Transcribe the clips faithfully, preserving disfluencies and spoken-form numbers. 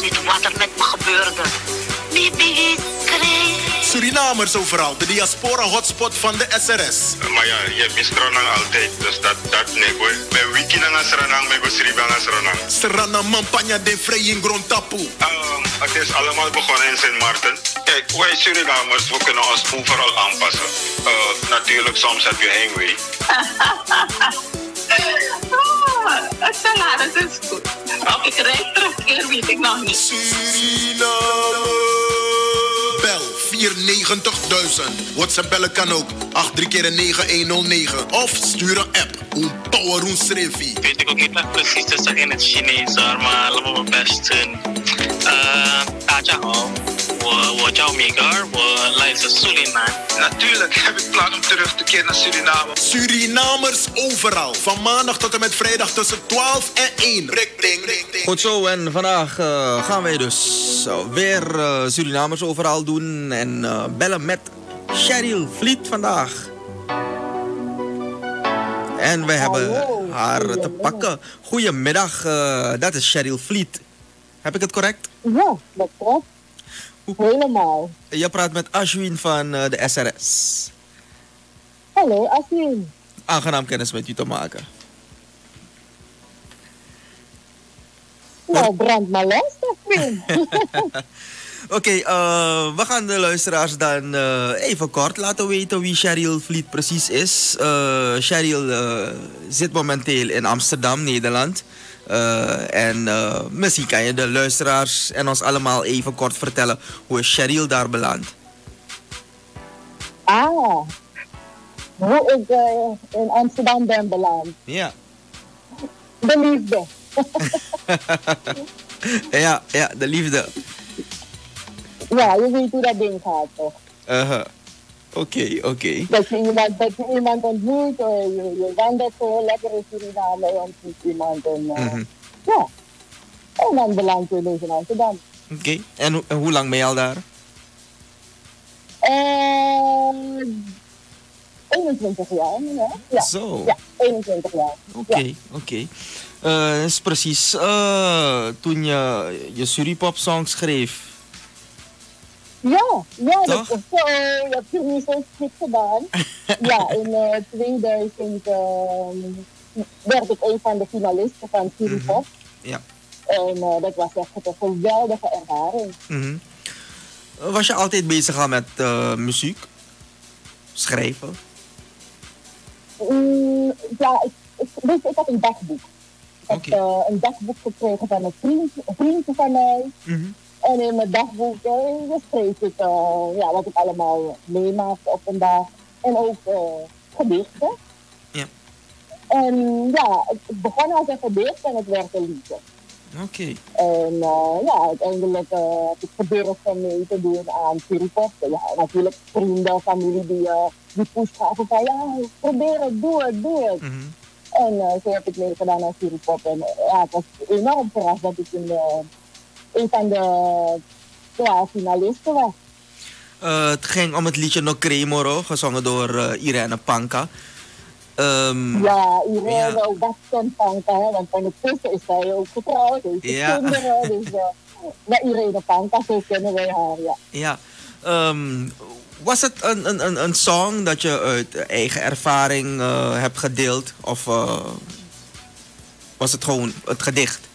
niet wat er met me gebeurde. Bibi, kreeg. Surinamers overal, de diaspora hotspot van de S R S. Maar ja, je mist Ranang altijd, dus dat, dat nee hoor. Bij wiki na Ranang, bij Sriba na Ranang. Serana Mampanya de Vrij Grond Tapu. Um, het is allemaal begonnen in Sint Maarten. Kijk, wij Surinamers, we kunnen ons overal aanpassen. Uh, natuurlijk, soms heb je heimwee. Oh, het salaris is goed. Of ik rijd terugkeer, weet ik nog niet. Suriname. Bel vier negen nul duizend. WhatsApp bellen kan ook. acht drie keer negen een nul negen. Of stuur een app. Un power un srevi. Weet ik ook niet echt precies te zeggen in het Chinees, hoor, maar laten we mijn best doen. Uh, 大家好，我我叫米格尔，我来自苏林南。 Natuurlijk heb ik plan om terug te keren naar Suriname. Surinamers overal. Van maandag tot en met vrijdag tussen twaalf en één. Richting, richting. Goed zo, en vandaag uh, gaan wij dus uh, weer uh, Surinamers overal doen en uh, bellen met Cheryl Vliet vandaag. En we hebben Hallo. haar te pakken. Goedemiddag, uh, dat is Cheryl Vliet. Heb ik het correct? Ja, dat klopt. Helemaal. Je praat met Ashwin van uh, de S R S. Hallo, Asien. Aangenaam kennis met u te maken. Nou, brand maar los, Asien. Oké, okay, uh, we gaan de luisteraars dan uh, even kort laten weten wie Cheryl Vliet precies is. Uh, Cheryl uh, zit momenteel in Amsterdam, Nederland. Uh, en uh, misschien kan je de luisteraars en ons allemaal even kort vertellen hoe is Cheryl daar beland. Ah, hoe ik uh, in Amsterdam ben beland. Ja. De liefde. ja, ja, de liefde. Ja, je weet hoe dat ding gaat, toch? Uh-huh. Oké, okay, oké. Okay. Dat, je iemand, dat je iemand ontmoet, uh, je, je wandelt zo lekker in Suriname, je ontmoet iemand en uh, mm-hmm. ja. En dan beland je dus in Amsterdam. Oké, okay. en, ho- en hoe lang ben je al daar? Uh, eenentwintig jaar, ja. ja. Zo. Ja, eenentwintig jaar. Oké, okay, ja. oké. Okay. Uh, is precies uh, toen je je Suripop-song schreef. Ja, ja, toch? Dat is zo. Je hebt er niet zo goed gedaan. Ja, in uh, tweeduizend uh, werd ik een van de finalisten van Suripop. Mm-hmm. Ja. En uh, dat was echt een geweldige ervaring. Mm-hmm. Was je altijd bezig al met uh, muziek? Schrijven? Mm, ja, ik, ik, dus ik had een dagboek. Ik okay. heb uh, een dagboek gekregen van een vriendje, een vriendje van mij. Mm-hmm. En in mijn dagboek uh, schreef ik uh, ja, wat ik allemaal meemaakte op een dag. En ook uh, gedichten. Ja. En ja, het begon als een gedicht en het werd een liedje. Oké. Okay. En uh, ja, uiteindelijk uh, heb ik gedurfd om mee te doen aan Suripop. Ja, natuurlijk vrienden, familie die, uh, die push gaven van ja, probeer het, doe het, doe het. Mm-hmm. En uh, zo heb ik meegedaan aan Suripop. En uh, ja, het was enorm verrast dat ik in de, een van de ja, finalisten was. Uh, het ging om het liedje No Cremoro, gezongen door uh, Irene Panka. Um, ja, Irene, ja. Ook dat kent Panka, hè, want ondertussen is zij ook getrouwd, heeft ja. kinderen. Dus uh, ja, Irene Panka, zo kennen wij haar, ja. Ja, um, was het een, een, een, een song dat je uit eigen ervaring uh, hebt gedeeld? Of uh, was het gewoon het gedicht?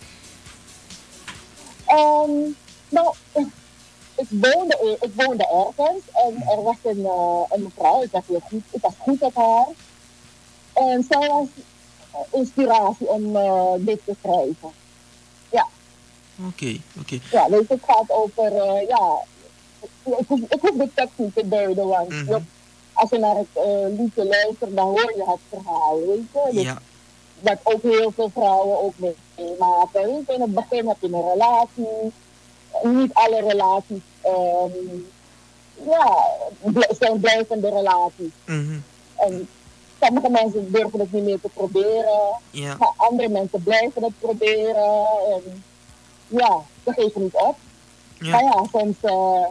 Um, nou, ik, ik, woonde, ik woonde ergens en er was een, uh, een mevrouw, ik was, goed, ik was goed met haar. En zij was inspiratie om uh, dit te schrijven. Ja. Oké, okay, oké. Okay. Ja, dus het gaat over, uh, ja, ik hoef, ik hoef de tekst niet te duiden, want mm-hmm. je, als je naar het uh, liedje luistert, dan hoor je het verhaal, weet je. Dus ja. Dat ook heel veel vrouwen ook meemaken. Weet je, in het begin heb je een relatie, niet alle relaties, um, ja, zijn blijvende relaties. Mm-hmm. En sommige mensen durven het niet meer te proberen, ja. maar andere mensen blijven het proberen. En ja, ze geven niet op. Ja. Maar ja, soms uh,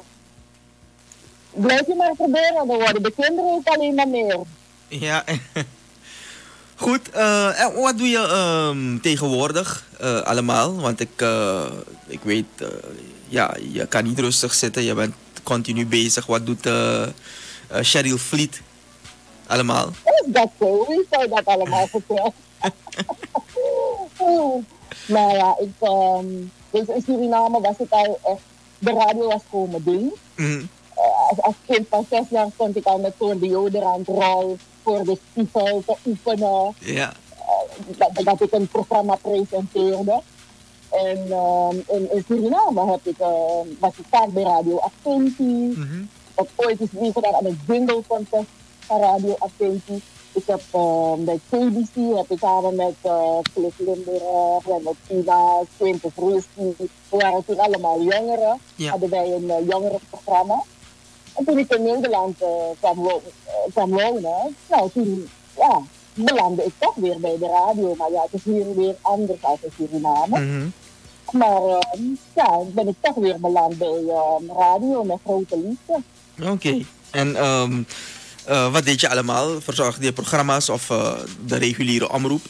blijf je maar proberen, dan worden de kinderen ook alleen maar meer. Ja, Goed, uh, en wat doe je um, tegenwoordig uh, allemaal? Want ik, uh, ik weet, uh, ja, je kan niet rustig zitten. Je bent continu bezig. Wat doet uh, uh, Cheryl Fleet allemaal? Is dat zo? Wie zou dat allemaal vertellen? Nou ja, ik, um, dus in Suriname was het al echt, de radio was gewoon mijn ding. Mm. Uh, als, als kind van zes jaar stond ik al met zo'n deodorant voor de spiegel te oefenen. Ja. Uh, dat, dat ik een programma presenteerde. En um, in, in Suriname heb ik, uh, was ik vaak bij Radio Attentie. Mm-hmm. Ik heb ooit eens meegedaan aan een jingle contest van Radio Attentie. Ik heb uh, bij K B C, heb ik samen met uh, Cliff Limburg en met Tina, Quintus Rusty. We waren toen allemaal jongeren. Ja. Hadden wij een uh, jongerenprogramma. En toen ik in Nederland uh, kwam, wo- uh, kwam wonen, nou toen ja, belandde ik toch weer bij de radio. Maar ja, het is hier weer anders als in Suriname. Mm-hmm. Maar uh, ja, ben ik toch weer beland bij uh, radio met grote liefde. Oké. Okay. En um, uh, wat deed je allemaal? Verzorgde je programma's of uh, de reguliere omroep?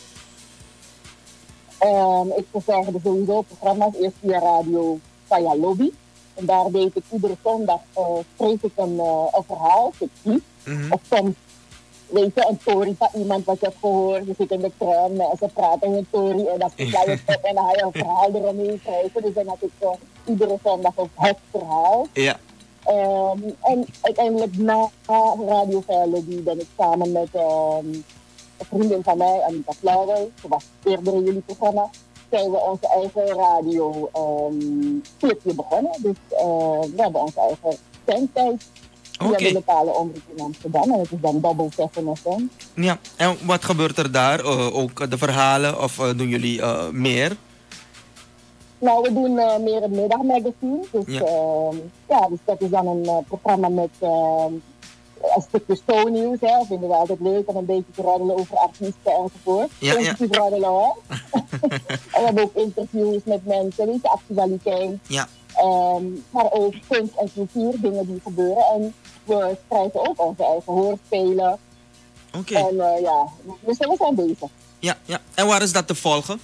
Um, ik verzorgde sowieso programma's eerst via radio via Lobby. En daar deed ik iedere zondag, uh, schreef ik een, uh, een verhaal, fictief. Mm-hmm. Of soms, weet je, een story van iemand wat je hebt gehoord. Je zit in de crème en ze praten in een story en dan sla je het op en dan ga je een verhaal eromheen schrijven. Dus dan had ik uh, iedere zondag een het verhaal. Ja. Um, en uiteindelijk na Radio Lobby ben ik samen met um, een vriendin van mij, Anita Flauwel, ze was eerder in jullie programma, zijn we onze eigen radio um, clubje begonnen. Dus uh, we hebben onze eigen zendtijd via Oké. de lokale omroep in Amsterdam. En het is dan Double Seven F M. Ja. En wat gebeurt er daar? Uh, ook de verhalen of uh, doen jullie uh, meer? Nou, we doen uh, meer een middagmagazine. Dus Ja. ja. Uh, ja, dus dat is dan een uh, programma met uh, een stukje shownieuws. Hè. Dat vinden we altijd leuk om een beetje te roddelen over artiesten enzovoort. Ja, ja. Positief roddelen hoor. En we hebben ook interviews met mensen, weet je, actualiteit. Ja. Um, maar ook kunst en cultuur, dingen die gebeuren. En we schrijven ook onze eigen hoorspelen. Oké. Okay. En uh, ja, dus we zijn bezig. Ja, ja. En waar is dat te volgen?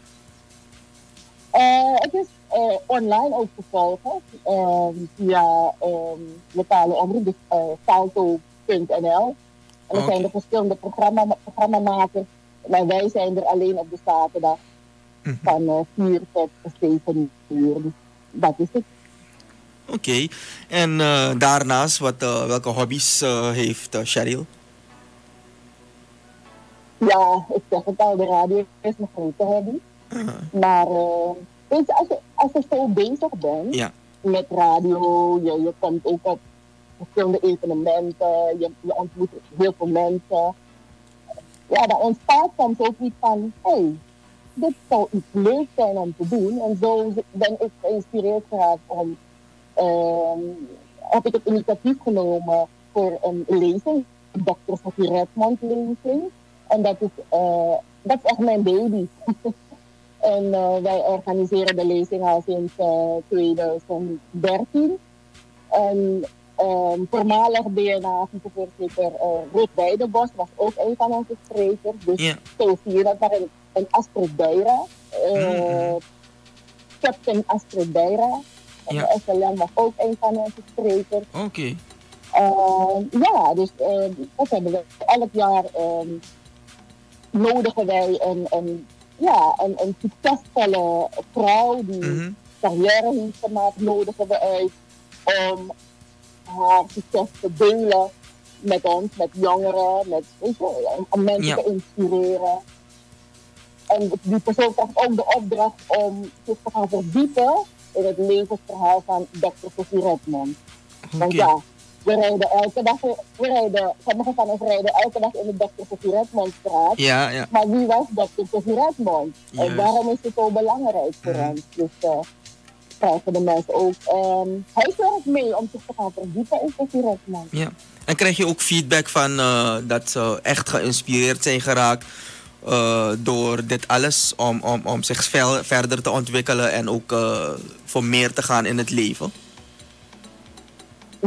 Uh, het is uh, online ook te volgen uh, via uh, lokale omroep, dus uh, salto punt n l. En er Okay. zijn er verschillende programma, programmamakers, maar wij zijn er alleen op de zaterdag Mm-hmm. van uh, vier tot zeven uur. Dus dat is het. Oké. Okay. En uh, daarnaast, wat, uh, welke hobby's uh, heeft uh, Cheryl? Ja, ik zeg het al, de radio is mijn grote hobby. Uh, Maar uh, weet je, als je, als je zo bezig bent ja. met radio, je, je komt ook op verschillende evenementen, je, je ontmoet heel veel mensen. Ja, dan ontstaat soms ook iets van, hé, hey, dit zou iets leuks zijn om te doen. En zo ben ik geïnspireerd geraakt om, uh, heb ik het initiatief genomen voor een lezing, een dokter Sophie Redmond lezing. En dat is, uh, dat is echt mijn baby. En uh, wij organiseren de lezing al sinds uh, twintig dertien. En um, voormalig D N A-vicevoorzitter uh, Ruud Weidenbos was ook een van onze sprekers. Dus Yeah. zo zie je dat daar een, een Astrid Beira. Uh, Mm-hmm. Captain Astrid Beira. Ja. De S L M was ook een van onze sprekers. Oké. Okay. Uh, ja, dus uh, dat hebben we elk jaar um, nodigen wij een, een, ja, een, een succesvolle vrouw die Mm-hmm. carrière heeft gemaakt, nodigen we uit om haar succes te delen met ons, met jongeren, met, weet je, om, om mensen Ja. te inspireren. En die persoon krijgt ook de opdracht om zich te gaan verdiepen in het levensverhaal van dokter Sophie Redmond. Want Okay. ja, we rijden elke dag, we rijden, sommigen van ons rijden elke dag in de dokter Sophie Redmondstraat. Ja, ja. Maar wie was dokter Sophie Redmond? En Juist. waarom is het zo belangrijk voor Mhm. ons? Dus uh, krijgen de mensen ook um, huiswerk mee om zich te gaan verdiepen in Sophie Redmond. Ja. En krijg je ook feedback van uh, dat ze echt geïnspireerd zijn geraakt uh, door dit alles om, om, om zich vel, verder te ontwikkelen en ook uh, voor meer te gaan in het leven?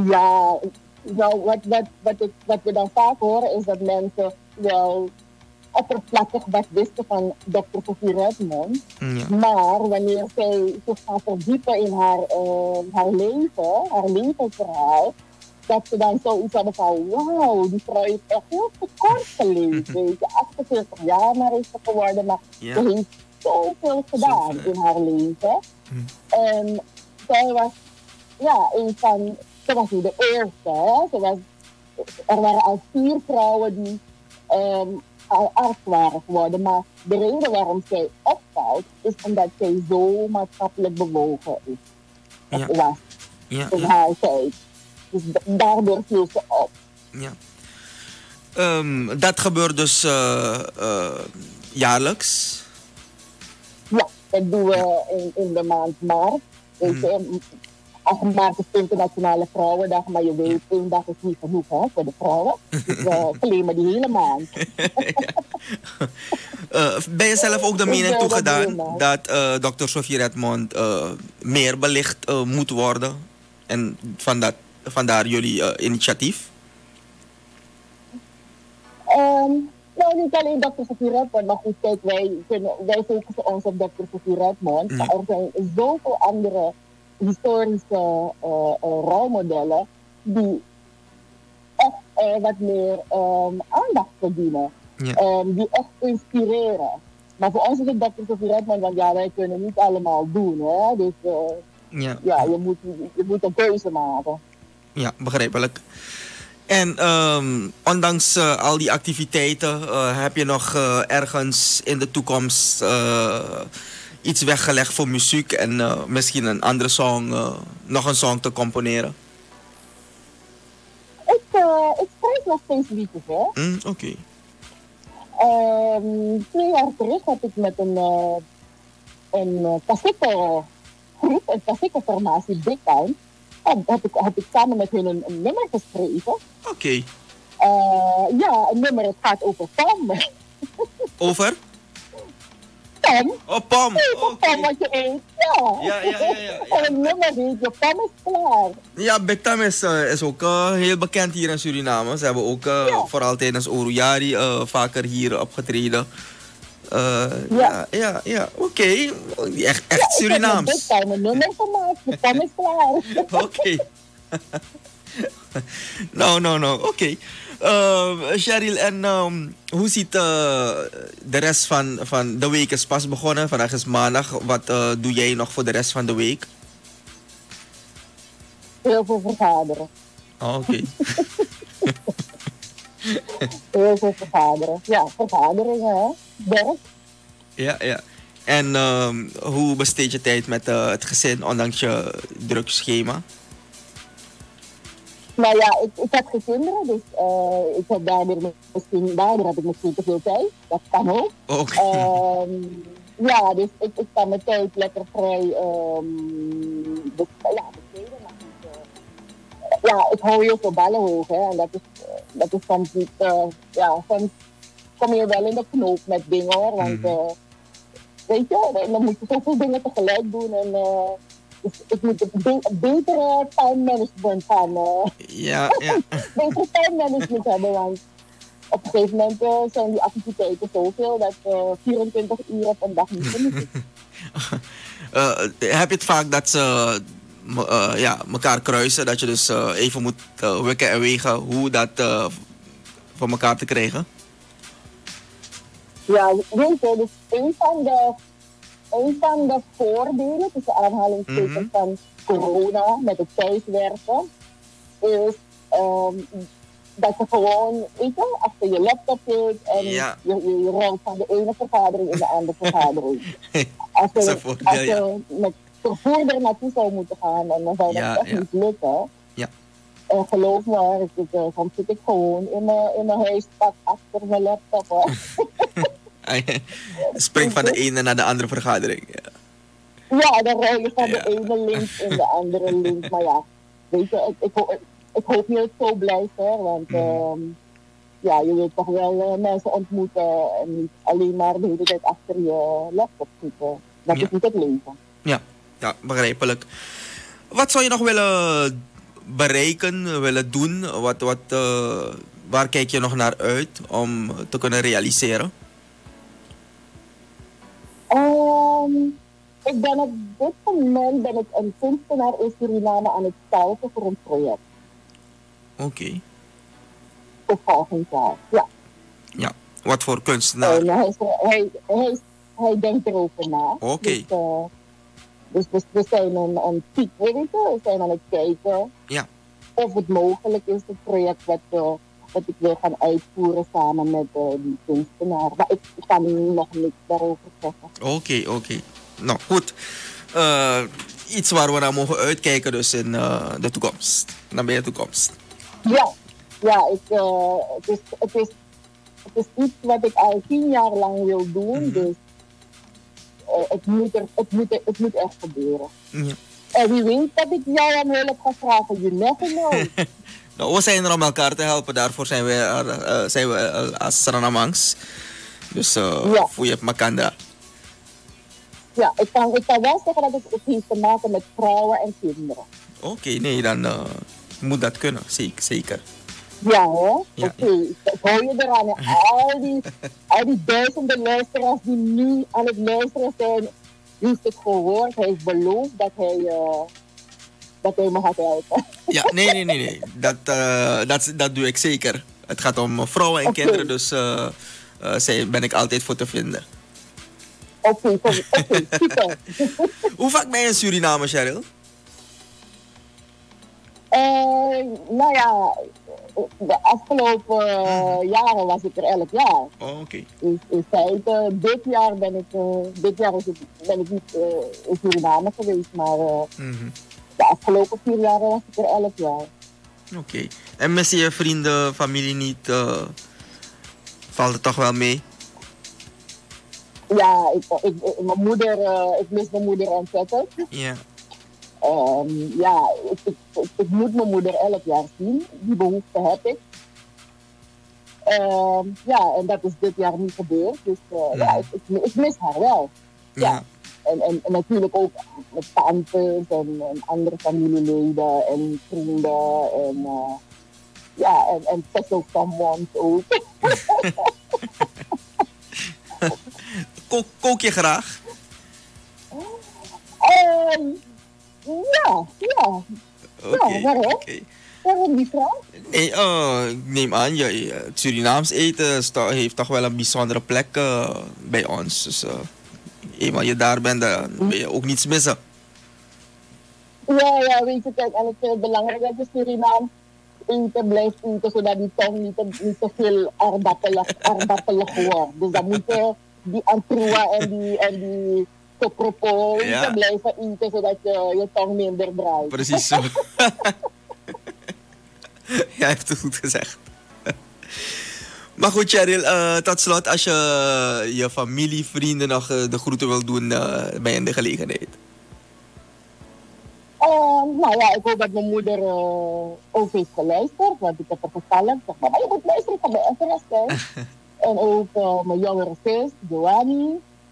Ja, nou, wat, wat, wat, ik, wat we dan vaak horen is dat mensen wel oppervlakkig wat wisten van dokter Sophie Redmond. Ja. Maar wanneer zij zich gaat verdiepen in haar, uh, haar leven, haar levensverhaal, dat ze dan zoiets hebben van, wauw, die vrouw heeft echt heel te kort geleefd. Weet je, achtenveertig jaar maar is ze geworden, maar Ja. ze heeft zoveel gedaan Zoveel. in haar leven. En zij was, ja, een van, ze was niet de eerste, hè. Ze was, er waren al vier vrouwen die um, al arts waren geworden, maar de reden waarom zij opvalt, is omdat zij zo maatschappelijk bewogen is. Ja. Of was Ja, in ja, haar tijd. Dus da- daardoor viel ze op. ja. Ehm, dat gebeurt dus eh, eh, jaarlijks. Ja, dat doen we in, in de maand maart. Weet je, ach, maart is Internationale Vrouwendag, maar je weet, één dag is niet genoeg hè, voor de vrouwen. Dus we claimen die hele maand. Eh, ben je zelf ook de Ik mening wil dat toegedaan helemaal. dat eh dokter Sophie Redmond eh, meer belicht eh, moet worden? En van dat, vandaar jullie eh, initiatief? Um, nou, niet alleen dokter Sophie Redmond, maar goed, kijk, wij, kunnen, wij focussen ons op dokter Sophie Redmond. Ja. Maar er zijn zoveel andere historische uh, uh, rolmodellen die echt uh, wat meer um, aandacht verdienen. Ja. Um, die echt inspireren. Maar voor ons is het dokter Sophie Redmond, want ja, wij kunnen niet allemaal doen. Hè? Dus uh, Ja, ja, je moet, je moet een keuze maken. ja, begrijpelijk. En ehm, ondanks eh, al die activiteiten, eh, heb je nog eh, ergens in de toekomst eh, iets weggelegd voor muziek en eh, misschien een andere song, eh, nog een song te componeren? Ik, uh, ik schrijf nog steeds liedjes, hè. Hm, Oké. Um, twee jaar terug heb ik met een, uh, een uh, cassette groep, een cassette formatie, Big Time, heb, heb, ik, heb ik samen met hun een, een nummer geschreven. Oké. Uh, ja, een nummer, het gaat over Tom. Over? Tom, Oh, Pam. even Oké. Tom wat je eet, ja. Ja, ja, ja, ja, ja. En een nummer heet je Tom is klaar. Ja, Big Time is, eh, is ook eh, heel bekend hier in Suriname. Ze hebben ook eh, Ja. vooral tijdens Orujari eh vaker hier opgetreden. Eh, ja, Ja. ja, ja. Oké. Echt, echt Ik heb met Big Surinaams. Time een nummer gemaakt, je Tom is klaar. Oké. nou, nou, nou. Oké. Eh, Cheryl, en ehm, hoe ziet eh, de rest van, van de week is pas begonnen? Vandaag is maandag. Wat eh, doe jij nog voor de rest van de week? Heel veel vergaderen. Oh, oké. Heel veel vergaderen. Ja, vergaderingen, hè. Werk. Ja, ja. En ehm, hoe besteed je tijd met eh, het gezin, ondanks je druk schema? Nou ja, ik, ik heb geen kinderen, dus uh, ik heb daardoor, misschien, daardoor heb ik misschien te veel tijd. Dat kan ook. Oké. Um, ja, dus ik, ik kan mijn tijd lekker vrij um, be, ja, besteden. Maar niet, uh, ja, ik hou heel veel ballen hoog, hè. En dat is, uh, dat is soms niet, uh, ja, soms kom je wel in de knoop met dingen, hoor. Want, uh, weet je, dan moet je zoveel dingen tegelijk doen en... Uh, Dus ik moet een be- betere time management gaan. Uh, Ja, ja. betere time management hebben. Want op een gegeven moment uh, zijn die activiteiten zoveel dat uh, vierentwintig uur op een dag niet genoeg is. Eh, heb je het vaak dat ze uh, ja, elkaar kruisen? Dat je dus uh, even moet uh, wikken en wegen hoe dat uh, voor elkaar te krijgen? Ja, weet je, dus een van de, een van de voordelen tussen aanhalingstekens Mhm. van corona met het thuiswerken is um, dat je gewoon, weet je, achter je laptop zit en Ja. je, je, je rolt van de ene vergadering in de andere vergadering. Als Dat is je, een voordeel, als ja. je met vervoer er naartoe zou moeten gaan, en dan zou dat Ja, echt ja. niet lukken. Ja. En geloof me, ik, ik, eh, soms zit ik gewoon in mijn, in mijn huispak achter mijn laptop. Hoor. Spring van de ene naar de andere vergadering. Ja. Ja, dan rij je van Ja. de ene links in de andere links. Maar ja, weet je, ik, ik, ho- ik hoop niet dat het zo blijft, hè. Want Mhm. ehm, ja, je wilt toch wel eh, mensen ontmoeten en niet alleen maar de hele tijd achter je laptop zitten. Dat Ja. is niet het leven. Ja, ja, begrijpelijk. Wat zou je nog willen bereiken, willen doen? Wat, wat, eh, waar kijk je nog naar uit om te kunnen realiseren? Um, ik ben op dit moment ben ik een kunstenaar in Suriname aan het scouten voor een project. Oké. Okay. Voor volgend jaar, ja. Ja, wat voor kunstenaar? En hij, hij, hij, hij denkt erover na. Oké. Okay. Dus, uh, dus, dus we zijn een, een piek, weet je, we zijn aan het kijken ja. of het mogelijk is, het project wat, uh, wat ik wil gaan uitvoeren samen met uh, die kunstenaar. Maar ik kan nog niks daarover zeggen. Oké, okay, oké. Okay. Nou, goed. Uh, iets waar we naar mogen uitkijken dus in uh, de toekomst. Nabije de toekomst. Ja, ja ik, uh, het, is, het, is, het is iets wat ik al tien jaar lang wil doen. Mm-hmm. Dus uh, het, moet er, het, moet er, het moet echt gebeuren. Ja. En wie weet dat ik jou om hulp ga vragen. You never know. Nou, we zijn er om elkaar te helpen. Daarvoor zijn we, uh, zijn we uh, als Saranamangs. Dus uh, ja. voor je hebt Makanda. Ja, ik kan, ik kan wel zeggen dat het, het heeft te maken met vrouwen en kinderen. Oké, okay, nee, dan uh, moet dat kunnen. Zeker, zeker. Ja hoor, ja, oké. Okay. Ja. Ik hou je eraan. Al die, al die duizenden luisteraars die nu aan het luisteren zijn, heeft het gehoord. Hij heeft beloofd dat hij, uh, dat hij me gaat helpen. Ja, nee, nee, nee. nee. Dat, uh, dat, dat doe ik zeker. Het gaat om vrouwen en okay. kinderen, dus uh, uh, zij ben ik altijd voor te vinden. Oké, okay, okay, super. Hoe vaak ben je in Suriname, Cheryl? Uh, nou ja, de afgelopen uh, jaren was ik er elk jaar. Oh, oké. Okay. In, in feite, dit jaar ben ik, uh, dit jaar is het, ben ik niet uh, in Suriname geweest, maar uh, mm-hmm. de afgelopen vier jaar was ik er elk jaar. Oké. Okay. En mis je vrienden, familie niet? Uh, valt het toch wel mee? Ja, ik, ik, ik, mijn moeder, uh, ik mis mijn moeder ontzettend. Ja. Yeah. Um, ja, ik, ik, ik, ik moet mijn moeder elk jaar zien. Die behoefte heb ik. Um, ja, en dat is dit jaar niet gebeurd. Dus uh, mm. ja, ik, ik, ik mis haar wel. Ja. ja. En, en, en natuurlijk ook met tantes en, en andere familieleden en vrienden. En uh, ja, en, en special someone ook. Kook, kook je graag? Um, ja, ja. Okay, ja, waarom? Okay. Waarom die vraag? Nee, uh, ik neem aan, je, het Surinaams eten sta, heeft toch wel een bijzondere plek uh, bij ons. Dus uh, eenmaal je daar bent, dan ben je ook niets missen. Ja, ja, weet je, kijk, en het is heel belangrijk dat je Surinaams eten blijft eten, zodat die tong niet te, niet te veel aardappelig, aardappelig wordt. Dus dan moet je die antroa en die, en die topropo ja. blijven eten, zodat je je tong minder draait. Precies zo. Jij hebt het goed gezegd. Maar goed, Cheryl, uh, tot slot, als je je familie, vrienden nog uh, de groeten wil doen, uh, ben je in de gelegenheid. Uh, nou ja, ik hoop dat mijn moeder uh, ook heeft geluisterd, want ik heb er gevallen. Zeg maar, maar je moet luisteren, ik ga bij S R S zijn. En ook uh, mijn jongere zus, Joanny.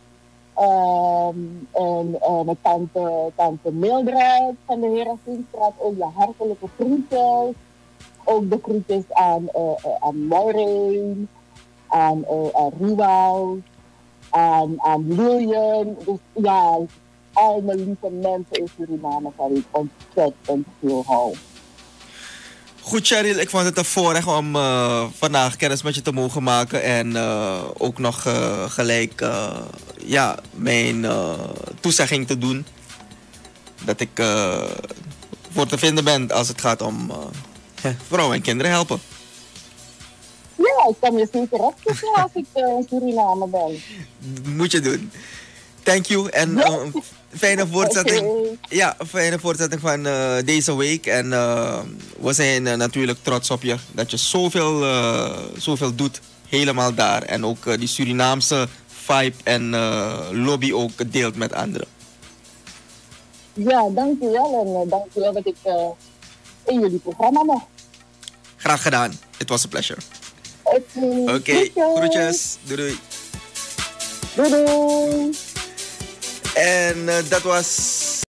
Um, en uh, mijn tante, tante Mildred van de Herenveenstraat. Ook de hartelijke groetjes. Ook de groetjes aan, uh, uh, aan Maureen, aan, uh, aan Riewald, aan, aan Lilian. Dus ja, al mijn lieve mensen in Suriname van wie ik ontzettend veel hou. Goed, Cheryl, ik vond het een voorrecht om uh, vandaag kennis met je te mogen maken. En uh, ook nog uh, gelijk uh, ja, mijn uh, toezegging te doen. Dat ik uh, voor te vinden ben als het gaat om uh, vrouwen en kinderen helpen. Ja, ik kan je zeker opzoeken als ik uh, in Suriname ben. Moet je doen. Thank you. En uh, fijne voortzetting. Okay. Ja, fijne voortzetting van uh, deze week. En uh, we zijn uh, natuurlijk trots op je. Dat je zoveel, uh, zoveel doet. Helemaal daar. En ook uh, die Surinaamse vibe en uh, lobby ook deelt met anderen. Ja, dankjewel. En uh, dankjewel dat ik uh, in jullie programma mag. Graag gedaan. It was a pleasure. Oké. Oké, okay. Groetjes. Doei doei. Doei doei. En uh, dat was